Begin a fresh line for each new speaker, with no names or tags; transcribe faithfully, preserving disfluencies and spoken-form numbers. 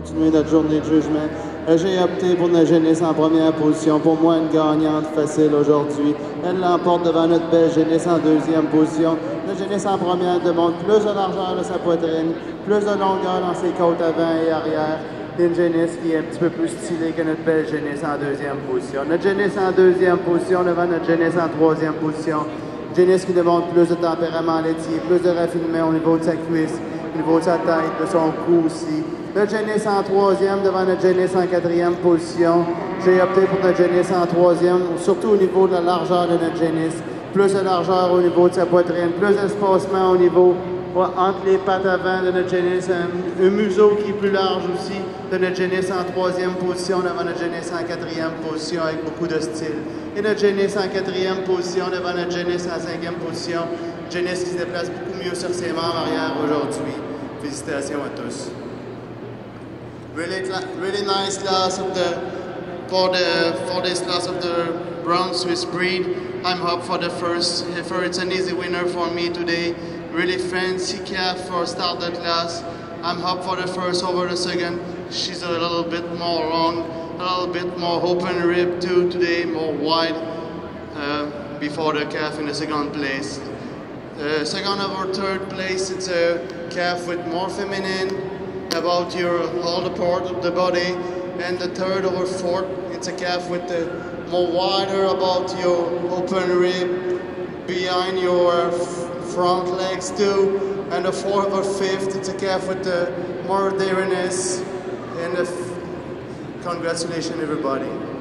continuer notre journée de jugement. Euh, J'ai opté pour notre Génis en première position. Pour moi, une gagnante facile aujourd'hui. Elle l'emporte devant notre belle Génis en deuxième position. Notre Génis en première demande plus de largeur de sa poitrine, plus de longueur dans ses côtes avant et arrière. Une Génis qui est un petit peu plus stylée que notre belle Génis en deuxième position. Notre Génis en deuxième position devant notre Génis en troisième position. Génis qui demande plus de tempérament laitier, plus de raffinement au niveau de sa cuisse, au niveau de sa tête, de son cou aussi. Notre Génis en troisième devant notre Génis en quatrième position. J'ai opté pour notre Génis en troisième, surtout au niveau de la largeur de notre Génis. Plus de largeur au niveau de sa poitrine, plus d'espacement au niveau ouais, entre les pattes avant de notre Génis, un, un museau qui est plus large aussi de notre Génis en troisième position devant notre Génis en quatrième position avec beaucoup de style. Et notre Génis en quatrième position devant notre Génis en cinquième position. Génis qui se déplace beaucoup mieux sur ses membres arrière aujourd'hui. Félicitations à tous. Really, really nice class of the for the for this class of the brown Swiss breed. I'm up for the first heifer. It's an easy winner for me today. Really fancy calf for start the class. I'm up for the first over the second. She's a little bit more long, a little bit more open rib too today, more wide uh, before the calf in the second place. Uh, second over third place, it's a calf with more feminine about your all the part of the body, and the third over fourth, it's a calf with the more wider about your open rib behind your front legs too, and the fourth or fifth, it's a calf with the more dairiness. And the congratulations everybody.